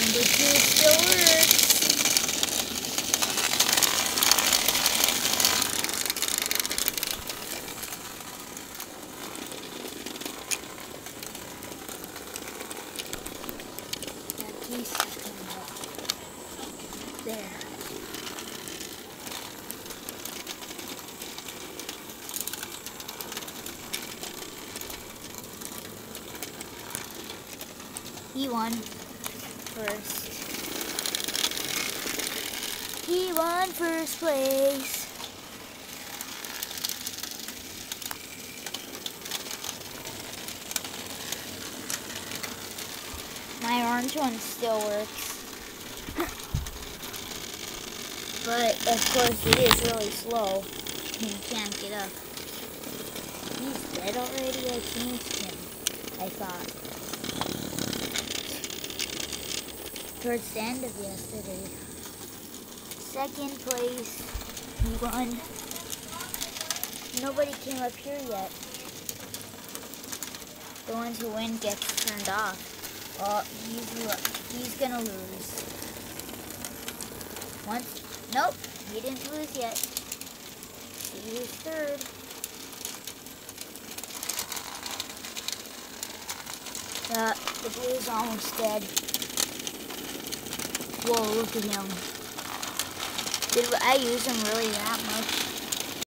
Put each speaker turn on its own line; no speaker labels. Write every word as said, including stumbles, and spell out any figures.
Number two still works. That key stuck in there. There. He won first. He won first place. My orange one still works. But of course it is really slow. He can't get up. He's dead already? I changed him, I thought. Towards the end of yesterday. Second place, he won. Nobody came up here yet. The ones who win gets turned off. Well, he's, he's gonna lose. Once, nope, he didn't lose yet. He is third. Uh, the blue's almost dead. Whoa, look at him. Did I use him really that much?